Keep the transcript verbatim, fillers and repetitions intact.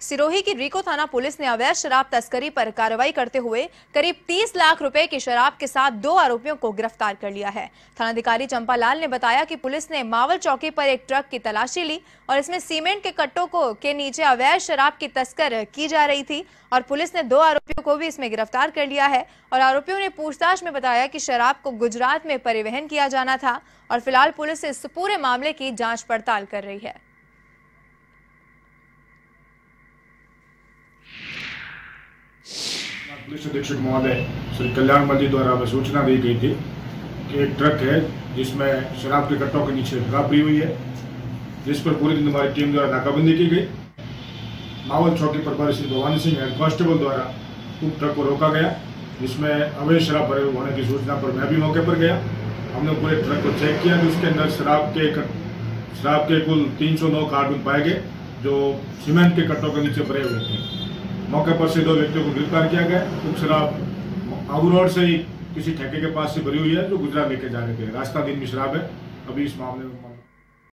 सिरोही की रिको थाना पुलिस ने अवैध शराब तस्करी पर कार्रवाई करते हुए करीब तीस लाख रुपए की शराब के साथ दो आरोपियों को गिरफ्तार कर लिया है। थानाधिकारी चंपालाल ने बताया कि पुलिस ने मावल चौकी पर एक ट्रक की तलाशी ली और इसमें सीमेंट के कट्टों को के नीचे अवैध शराब की तस्कर की जा रही थी और पुलिस ने दो आरोपियों को भी इसमें गिरफ्तार कर लिया है। और आरोपियों ने पूछताछ में बताया कि शराब को गुजरात में परिवहन किया जाना था और फिलहाल पुलिस इस पूरे मामले की जाँच पड़ताल कर रही है। पुलिस अधीक्षक महोदय श्री कल्याण मल्ली द्वारा हमें सूचना दी गई थी कि एक ट्रक है जिसमें शराब के कट्टों के नीचे शराब पड़ी हुई है, जिस पर पूरी दिन हमारी टीम द्वारा नाकाबंदी की गई। मावल चौकी प्रभारी श्री भवानी सिंह हेड कांस्टेबल द्वारा उक्त ट्रक को रोका गया, जिसमें अवैध शराब भरे होने की सूचना पर मैं भी मौके पर गया। हमने पूरे ट्रक को चेक किया तो उसके अंदर शराब के शराब के कुल तीन सौ नौ कार्टून पाए गए जो सीमेंट के कट्टों के नीचे भरे हुए थे। मौके पर से दो व्यक्तियों को गिरफ्तार किया गया। कुछ शराब आबू रोड से ही किसी ठेके के पास से भरी हुई है जो गुजरात लेके जा रहे थे। रास्ता दिन में शराब है। अभी इस मामले में